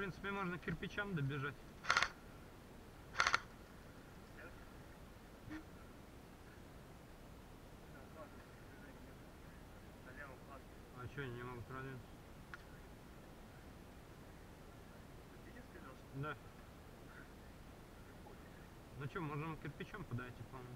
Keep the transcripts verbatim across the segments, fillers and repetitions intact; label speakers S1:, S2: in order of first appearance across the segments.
S1: принципе, можно к кирпичам добежать. А что, они не могут продвинуться? Да. Ну что, можем к кирпичам подойти, по-моему.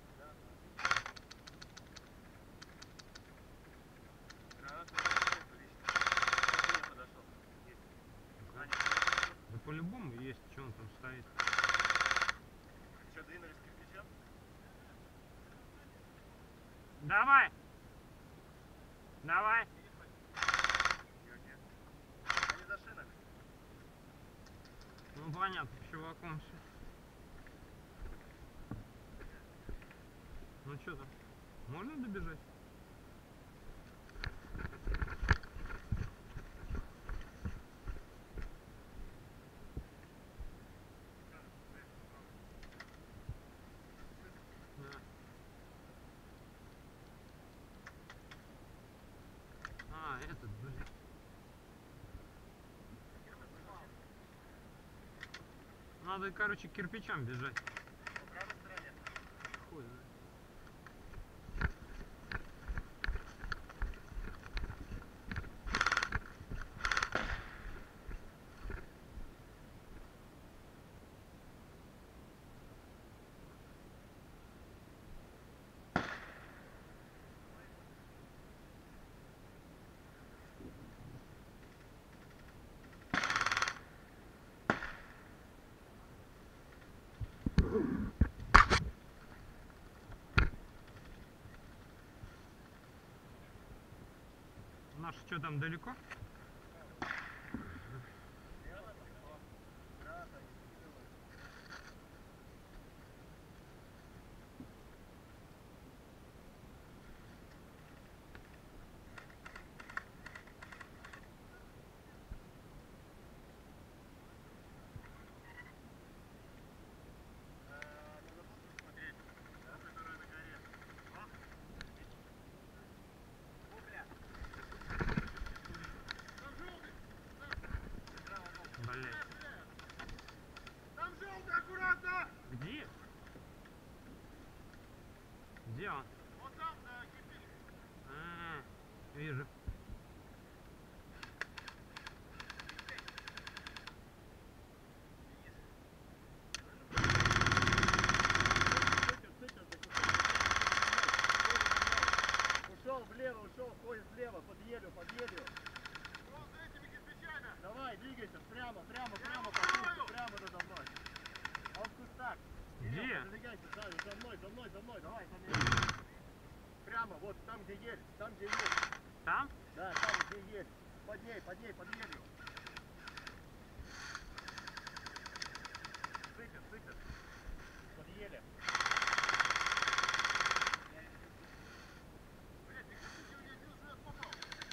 S1: Да по-любому есть, что он там стоит.
S2: Что, двинулись к кирпичам?
S1: Давай! Давай!
S2: Они за шинами.
S1: Ну понятно, чуваком все. Ну что там? Можно добежать? Да. А, этот, блин. Надо, короче, к кирпичам бежать.
S2: По правой стороне.
S1: Хуй знает. Наши что там далеко? Блять.
S2: Там желтый, аккуратно!
S1: Где? Где он?
S2: Вот там, за кирпич.
S1: А, вижу.
S2: Ушел влево, ушел, поезд влево, под елю, под елю.
S3: Он за этими кирпичами.
S2: Давай, двигайся, прямо, прямо, прямо, по курсу, прямо надо мной. Он в кустах.
S1: Где?
S2: Продвигайся, сзади, за мной, за мной, за мной, давай, за мной. Прямо, вот там, где ель, там, где ель.
S1: Там?
S2: Да, там, где ель. Под ней, под ней, под елью. Сыпет, сыпет. Под еле.
S3: Блядь, ты кирпичи у меня один раз попал.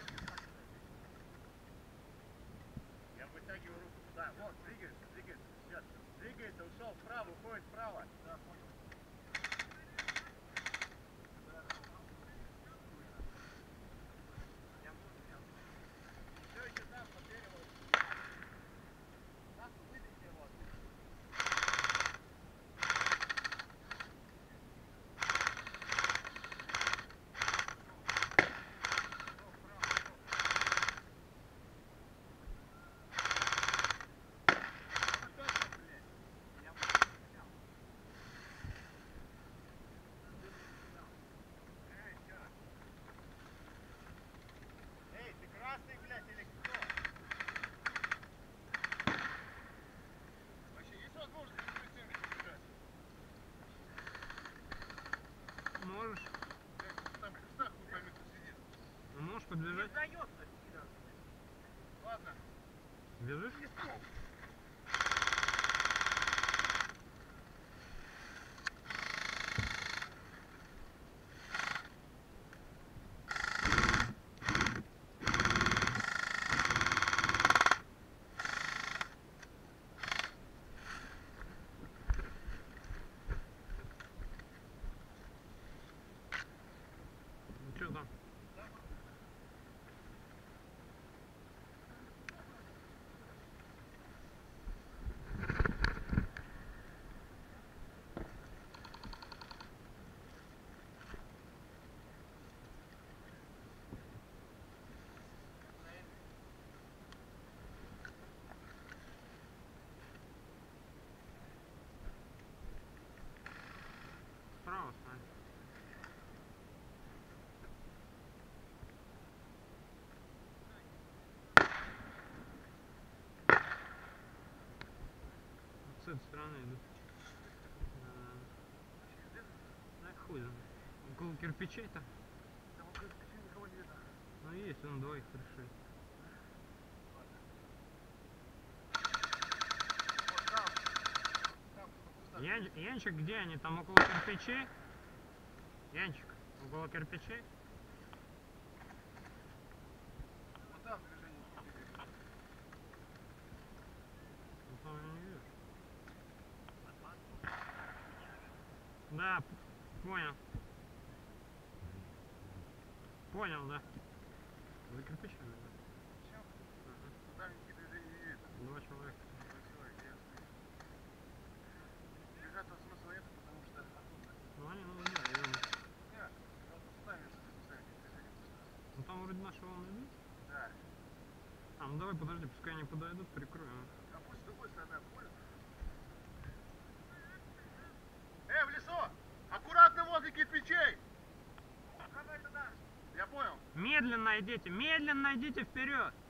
S2: Я вытягиваю руку туда. Вот, двигается, двигается. Сейчас. Двигается, ушел вправо, уходит вправо. Да, понял. Все еще там, по дереву. Там, вытащи его оттуда. Эй, ты красный, блядь, или кто?
S3: Вообще есть возможность с кирпичами бежать?
S1: Можешь.
S3: Блядь, там в кустах хуй пойми, кто сидит.
S1: Ну, можешь подбежать.
S2: Сдается, пидор.
S3: Ладно.
S1: Бежишь? Ну что там? этой стороны идут. Да хуй знает. Около кирпичей-то.
S3: Там около пяти никого не видно.
S1: Ну есть, он двоих пришли.
S3: Вот там. Там, в кустах.
S1: Ян... Янчик, где они? Там около кирпичей? Янчик, около кирпичей?
S3: Вот там движение идет.
S1: Ну там я не вижу. Да, п- понял. Понял, да. За кирпичами, да.
S3: Все? Ну там никаких движений не видно.
S1: Два человека.
S3: Два человека, ясно. Бежать тут смысла нет, потому что оттуда.
S1: Ну они, ну да, я вижу.
S3: Нет, он кустами с кустами движение пускай.
S1: Ну там вроде наши волны идут.
S3: Да.
S1: А, ну давай подожди, пускай они подойдут, прикроем.
S3: А пусть с другой стороны обходят. Э, в лесу! Аккуратно возле кирпичей! Я понял.
S1: Медленно идите, медленно идите вперед.